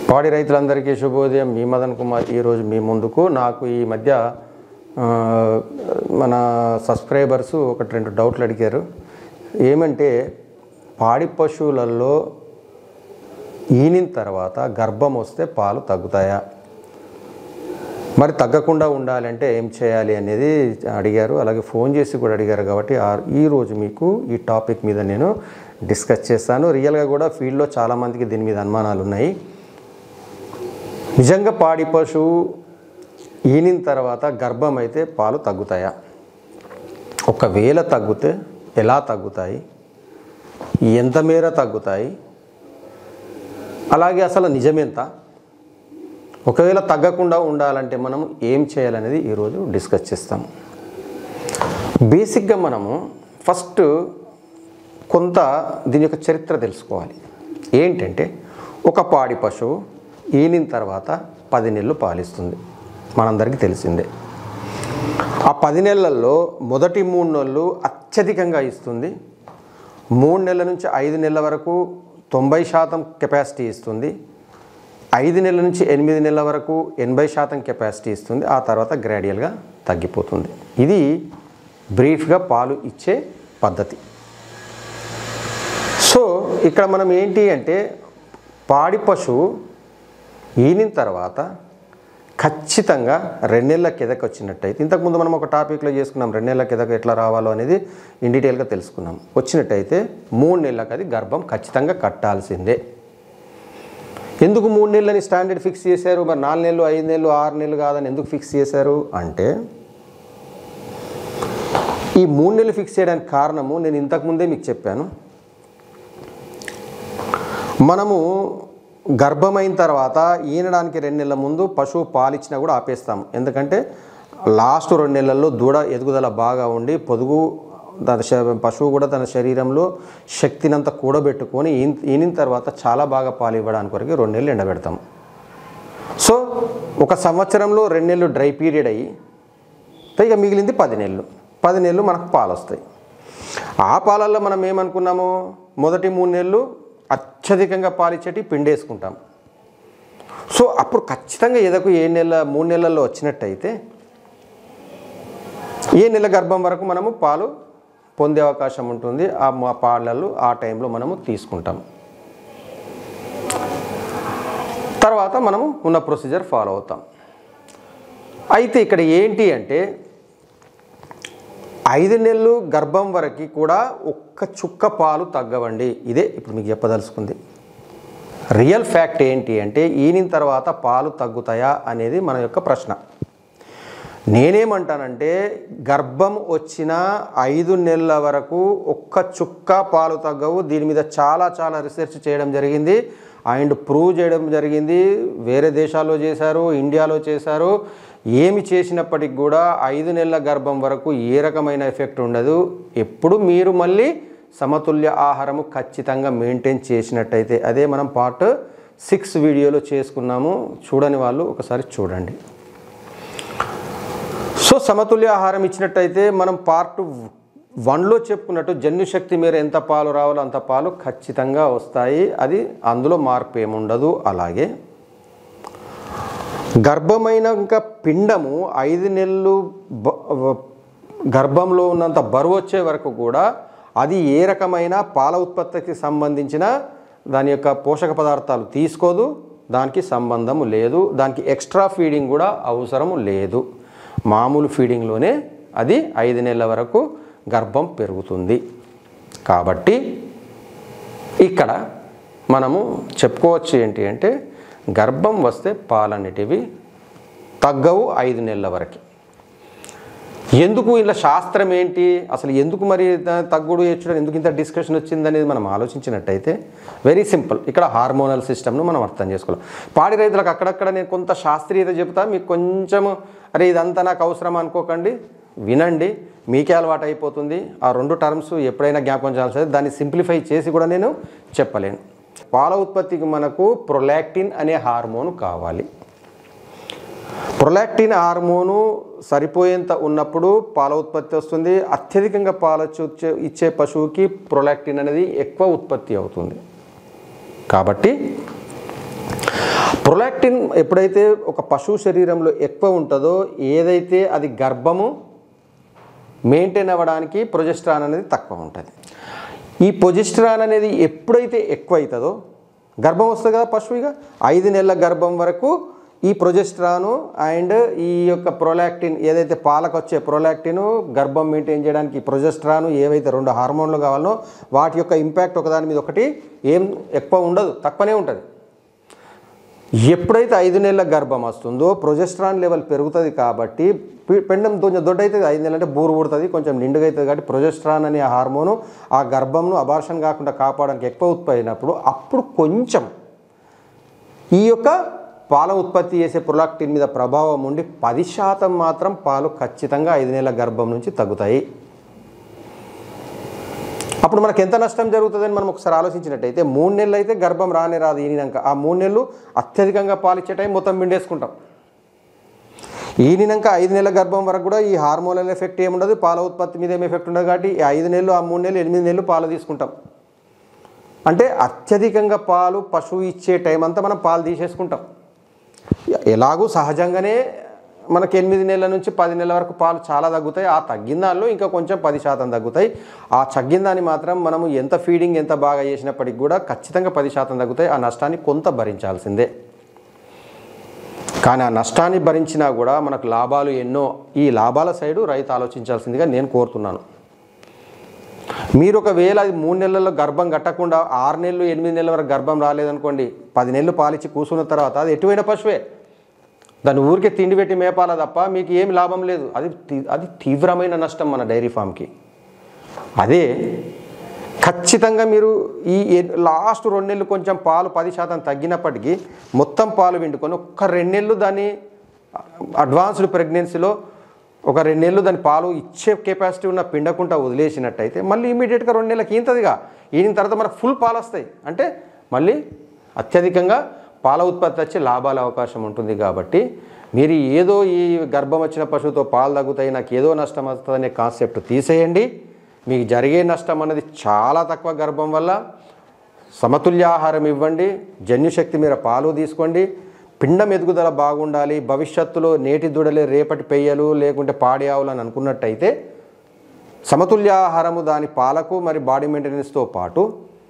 పాడి రైతులందరికీ శుభోదయం. మీ మదన్ కుమార్ ఈరోజు మీ ముందుకు. నాకు ఈ మధ్య మన సబ్స్క్రైబర్స్ ఒకటి రెండు డౌట్లు అడిగారు. ఏమంటే పాడి పశువులలో ఈనిన తర్వాత గర్భం వస్తే పాలు తగ్గుతాయా, మరి తగ్గకుండా ఉండాలంటే ఏం చేయాలి అనేది అడిగారు. అలాగే ఫోన్ చేసి కూడా అడిగారు. కాబట్టి ఈరోజు మీకు ఈ టాపిక్ మీద నేను డిస్కస్ చేస్తాను. రియల్గా కూడా ఫీల్డ్లో చాలామందికి దీని మీద అనుమానాలు ఉన్నాయి. నిజంగా పాడి పశువు ఈనిన తర్వాత గర్భం అయితే పాలు తగ్గుతాయా, ఒకవేళ తగ్గితే ఎలా తగ్గుతాయి, ఎంత మేర తగ్గుతాయి, అలాగే అసలు నిజమెంత, ఒకవేళ తగ్గకుండా ఉండాలంటే మనం ఏం చేయాలనేది ఈరోజు డిస్కస్ చేస్తాము. బేసిక్గా మనము ఫస్ట్ కొంత దీని యొక్క చరిత్ర తెలుసుకోవాలి. ఏంటంటే ఒక పాడి పశువు ఈనిన తర్వాత 10 నెలలు పాలిస్తుంది, మనందరికీ తెలిసిందే. ఆ 10 నెలల్లో మొదటి 3 నెలలు అత్యధికంగా ఇస్తుంది. 3 నెలల నుంచి 5 నెలల వరకు 90% కెపాసిటీ ఇస్తుంది. 5 నెలల నుంచి 8 నెలల వరకు 80% కెపాసిటీ ఇస్తుంది. ఆ తర్వాత గ్రాడ్యువల్గా తగ్గిపోతుంది. ఇది బ్రీఫ్గా పాలు ఇచ్చే పద్ధతి. సో ఇక్కడ మనం ఏంటి అంటే పాడి పశువు ఈనిన తర్వాత ఖచ్చితంగా 2 నెలల కిందకి వచ్చినట్టయితే, ఇంతకుముందు మనం ఒక టాపిక్లో చేసుకున్నాం 2 నెలల కిందకి ఎట్లా రావాలో అనేది ఇన్ డీటెయిల్గా తెలుసుకున్నాం. వచ్చినట్టయితే 3 నెలలకు అది గర్భం ఖచ్చితంగా కట్టాల్సిందే. ఎందుకు 3 నెలలని స్టాండర్డ్ ఫిక్స్ చేశారు? మరి 4 నెలలు, 5 నెలలు, 6 నెలలు కాదని ఎందుకు ఫిక్స్ చేశారు అంటే, ఈ 3 నెలలు ఫిక్స్ చేయడానికి కారణము నేను ఇంతకుముందే మీకు చెప్పాను. మనము గర్భమైన తర్వాత ఈనడానికి 2 నెలల ముందు పశువు పాలిచ్చినా కూడా ఆపేస్తాము. ఎందుకంటే లాస్ట్ 2 నెలల్లో దూడ ఎదుగుదల బాగా ఉండి పొదుగు పశువు కూడా తన శరీరంలో శక్తినంతా కూడబెట్టుకొని ఈనిన తర్వాత చాలా బాగా పాలు ఇవ్వడానికి వరకు 2 నెలలు ఎండబెడతాము. సో 1 సంవత్సరంలో 2 నెలలు డ్రై పీరియడ్ అయ్యి ఇక మిగిలింది 10 నెలలు. 10 నెలలు మనకు పాలు వస్తాయి. ఆ పాలల్లో మనం ఏమనుకున్నాము, మొదటి 3 నెలలు అత్యధికంగా పాలిచ్చేటి పిండేసుకుంటాం. సో అప్పుడు ఖచ్చితంగా ఎదకు 3 నెలల్లో వచ్చినట్టయితే ఏ నెల గర్భం వరకు మనము పాలు పొందే అవకాశం ఉంటుంది. ఆ పాలలు ఆ టైంలో మనము తీసుకుంటాం. తర్వాత మనము ఉన్న ప్రొసీజర్ ఫాలో అవుతాం. అయితే ఇక్కడ ఏంటి అంటే 5 నెలలు గర్భం వరకు కూడా ఒక్క చుక్క పాలు తగ్గవండి. ఇదే ఇప్పుడు మీకు చెప్పదలుచుకుంది. రియల్ ఫ్యాక్ట్ ఏంటి అంటే ఈనిన తర్వాత పాలు తగ్గుతాయా అనేది మన యొక్క ప్రశ్న. నేనేమంటానంటే గర్భం వచ్చిన 5 నెలల వరకు ఒక్క చుక్క పాలు తగ్గవు. దీని మీద చాలా రీసెర్చ్ చేయడం జరిగింది అండ్ ప్రూవ్ చేయడం జరిగింది. వేరే దేశాల్లో చేశారు, ఇండియాలో చేశారు. ఏమి చేసినప్పటికి కూడా 5 నెలల గర్భం వరకు ఏ రకమైన ఎఫెక్ట్ ఉండదు. ఎప్పుడు మీరు మళ్ళీ సమతుల్య ఆహారము ఖచ్చితంగా మెయింటైన్ చేసినట్టయితే, అదే మనం పార్ట్ 6 వీడియోలో చేసుకున్నాము. చూడని వాళ్ళు ఒకసారి చూడండి. సో సమతుల్య ఆహారం ఇచ్చినట్టయితే మనం పార్ట్ 1లో చెప్పుకున్నట్టు జన్యుశక్తి మేర ఎంత పాలు రావాలో అంత పాలు ఖచ్చితంగా వస్తాయి. అది అందులో మార్పు ఏముండదు. అలాగే గర్భమైనాక పిండము 5 నెలలు గర్భంలో ఉన్నంత బరువు వచ్చే వరకు కూడా అది ఏ రకమైన పాల ఉత్పత్తికి సంబంధించిన దాని యొక్క పోషక పదార్థాలు తీసుకోదు. దానికి సంబంధము లేదు. దానికి ఎక్స్ట్రా ఫీడింగ్ కూడా అవసరం లేదు. మామూలు ఫీడింగ్లోనే అది 5 నెలల వరకు గర్భం పెరుగుతుంది. కాబట్టి ఇక్కడ మనము చెప్పుకోవచ్చు ఏంటి అంటే గర్భం వస్తే పాలన్నిటివి తగ్గవు 5 నెలల వరకు. ఎందుకు ఇలా శాస్త్రం ఏంటి, అసలు ఎందుకు మరి తగ్గుడు హెచ్చడం, ఎందుకు ఇంత డిస్కషన్ వచ్చిందనేది మనం ఆలోచించినట్టయితే వెరీ సింపుల్. ఇక్కడ హార్మోనల్ సిస్టమ్ను మనం అర్థం చేసుకోవాలి. పాడి రైతులకు అక్కడక్కడ నేను కొంత శాస్త్రీయత చెబుతా, మీకు కొంచెం అరే ఇదంతా నాకు అవసరం అనుకోకండి, వినండి, మీకే అలవాటు అయిపోతుంది. ఆ 2 టర్మ్స్ ఎప్పుడైనా జ్ఞాపకం చేయాల్సి దాన్ని సింప్లిఫై చేసి కూడా నేను చెప్పలేను. పాల ఉత్పత్తికి మనకు ప్రొలాక్టిన్ అనే హార్మోన్ కావాలి. ప్రొలాక్టిన్ హార్మోను సరిపోయేంత ఉన్నప్పుడు పాల ఉత్పత్తి వస్తుంది. అత్యధికంగా పాలు ఇచ్చే పశువుకి ప్రొలాక్టిన్ అనేది ఎక్కువ ఉత్పత్తి అవుతుంది. కాబట్టి ప్రొలాక్టిన్ ఎప్పుడైతే ఒక పశువు శరీరంలో ఎక్కువ ఉంటుందో ఏదైతే అది గర్భము మెయింటైన్ అవ్వడానికి ప్రొజెస్ట్రాన్ అనేది తక్కువ ఉంటుంది. ఈ ప్రొజెస్ట్రాన్ అనేది ఎప్పుడైతే ఎక్కువ అవుతుందో గర్భం వస్తుంది కదా పశువుగా 5 నెలల గర్భం వరకు ఈ ప్రొజెస్ట్రాను అండ్ ఈ యొక్క ప్రొలాక్టిన్ ఏదైతే పాలకు వచ్చే ప్రొలాక్టిన్ గర్భం మెయింటైన్ చేయడానికి ప్రొజెస్ట్రాను ఏవైతే 2 హార్మోన్లు కావాలనో వాటి యొక్క ఇంపాక్ట్ ఒకదాని మీద ఒకటి ఏం ఎక్కువ ఉండదు, తక్కువనే ఉంటుంది. ఎప్పుడైతే 5 నెలల గర్భం వస్తుందో ప్రొజెస్ట్రాన్ లెవెల్ పెరుగుతుంది కాబట్టి పెండం కొంచెం దొడ్డ అవుతుంది. 5 నెలలు అంటే బూరు పుడుతుంది, కొంచెం నిండుగా అవుతుంది కాబట్టి ప్రొజెస్ట్రాన్ అనే ఆ హార్మోను ఆ గర్భంను అబార్షన్ కాకుండా కాపాడడానికి ఎక్కువ ఉత్పత్తి అయినప్పుడు అప్పుడు కొంచెం ఈ యొక్క పాల ఉత్పత్తి చేసే ప్రొలాక్టిన్ మీద ప్రభావం ఉండి 10% మాత్రం పాలు ఖచ్చితంగా 5 నెలల గర్భం నుంచి తగ్గుతాయి. అప్పుడు మనకు ఎంత నష్టం జరుగుతుందని మనం ఒకసారి ఆలోచించినట్టయితే 3 నెలలు అయితే గర్భం రాదు ఈనినాక ఆ 3 నెలలు అత్యధికంగా పాలిచ్చే టైం మొత్తం పిండేసుకుంటాం. ఈనినాక 5 నెలల గర్భం వరకు కూడా ఈ హార్మోనల్ ఎఫెక్ట్ ఏముండదు, పాల ఉత్పత్తి మీద ఏమి ఎఫెక్ట్ ఉండదు కాబట్టి 5 నెలలు ఆ 3 నెలలు 8 నెలలు పాలు తీసుకుంటాం. అంటే అత్యధికంగా పాలు పశువు ఇచ్చే టైం అంతా మనం పాలు తీసేసుకుంటాం. ఎలాగూ సహజంగానే మనకి 8 నెలల నుంచి 10 నెలల వరకు పాలు చాలా తగ్గుతాయి. ఆ తగ్గిన దానిలో ఇంకా కొంచెం 10% తగ్గుతాయి. ఆ తగ్గిన దాన్ని మాత్రం మనము ఎంత ఫీడింగ్ ఎంత బాగా చేసినప్పటికి కూడా ఖచ్చితంగా 10% తగ్గుతాయి. ఆ నష్టాన్ని కొంత భరించాల్సిందే. కానీ ఆ నష్టాన్ని భరించినా కూడా మనకు లాభాలు ఎన్నో. ఈ లాభాల సైడు రైతు ఆలోచించాల్సిందిగా నేను కోరుతున్నాను. మీరు ఒకవేళ అది 3 నెలల్లో గర్భం కట్టకుండా 6 నెలలు 8 నెలల వరకు గర్భం రాలేదనుకోండి, 10 నెలలు పాలిచ్చి కూర్చున్న తర్వాత అది ఎటువైన పశువే, దాన్ని ఊరికే తిండి పెట్టి మేపాల తప్ప మీకు ఏమి లాభం లేదు. అది తీవ్రమైన నష్టం మన డైరీ ఫామ్కి. అదే ఖచ్చితంగా మీరు ఈ లాస్ట్ 2 నెలలు కొంచెం పాలు 10% తగ్గినప్పటికీ మొత్తం పాలు పిండుకొని ఒక్క 2 నెలలు దాన్ని అడ్వాన్స్డ్ ప్రెగ్నెన్సీలో ఒక 2 నెలలు దాని పాలు ఇచ్చే కెపాసిటీ ఉన్న పిండకుండా వదిలేసినట్టయితే మళ్ళీ ఇమీడియట్గా 2 నెలలకు ఈంతదిగా ఈయన తర్వాత మనకు ఫుల్ పాలు వస్తాయి. అంటే మళ్ళీ అత్యధికంగా పాల ఉత్పత్తి వచ్చే లాభాల అవకాశం ఉంటుంది. కాబట్టి మీరు ఏదో ఈ గర్భం వచ్చిన పశువుతో పాలు తగ్గుతాయి, నాకు ఏదో నష్టం వస్తుందనే కాన్సెప్ట్ తీసేయండి. మీకు జరిగే నష్టం అనేది చాలా తక్కువ. గర్భం వల్ల సమతుల్య ఆహారం ఇవ్వండి, జన్యుశక్తి మీద పాలు తీసుకోండి, పిండం ఎదుగుదల బాగుండాలి. భవిష్యత్తులో నేటి దూడలే రేపటి పెయ్యలు లేకుంటే పాడి ఆవులు అని అనుకున్నట్టయితే సమతుల్య ఆహారము దాని పాలకు మరి బాడీ మెయింటెనెన్స్తో పాటు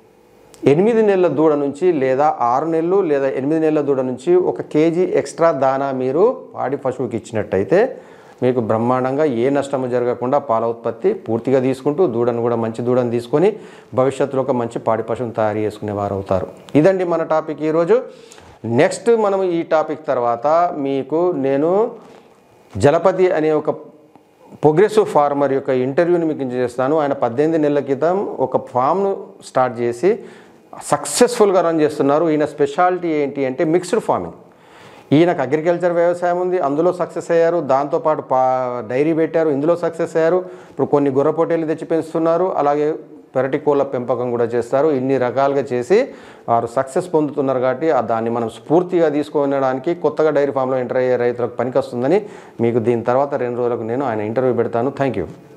8 నెలల దూడ నుంచి లేదా 6 నెలలు లేదా 8 నెలల దూడ నుంచి 1 కేజీ ఎక్స్ట్రా దానా మీరు పాడి పశువుకి ఇచ్చినట్టయితే మీకు బ్రహ్మాండంగా ఏ నష్టము జరగకుండా పాల ఉత్పత్తి పూర్తిగా తీసుకుంటూ దూడను కూడా మంచి దూడను తీసుకొని భవిష్యత్తులో ఒక మంచి పాడి పశువును తయారు చేసుకునేవారు అవుతారు. ఇదండి మన టాపిక్ ఈరోజు. నెక్స్ట్ మనం ఈ టాపిక్ తర్వాత మీకు నేను జలపతి అనే ఒక ప్రోగ్రెసివ్ ఫార్మర్ యొక్క ఇంటర్వ్యూని మీకు చేస్తాను. ఆయన 18 నెలల క్రితం ఒక ఫామ్ను స్టార్ట్ చేసి సక్సెస్ఫుల్గా రన్ చేస్తున్నారు. ఈయన స్పెషాలిటీ ఏంటి అంటే మిక్స్డ్ ఫార్మింగ్. ఈయనకు అగ్రికల్చర్ వ్యవసాయం ఉంది, అందులో సక్సెస్ అయ్యారు. దాంతోపాటు డైరీ పెట్టారు, ఇందులో సక్సెస్ అయ్యారు. ఇప్పుడు కొన్ని గొర్రెపోటీలు తెచ్చి పెంచుతున్నారు, అలాగే పెరటి కోళ్ళ పెంపకం కూడా చేస్తారు. ఇన్ని రకాలుగా చేసి వారు సక్సెస్ పొందుతున్నారు. కాబట్టి దాన్ని మనం స్ఫూర్తిగా తీసుకొనడానికి కొత్తగా డైరీ ఫామ్లో ఎంటర్ అయ్యే రైతులకు పనికి వస్తుందని మీకు దీని తర్వాత 2 రోజులకు నేను ఆయన ఇంటర్వ్యూ పెడతాను. Thank you.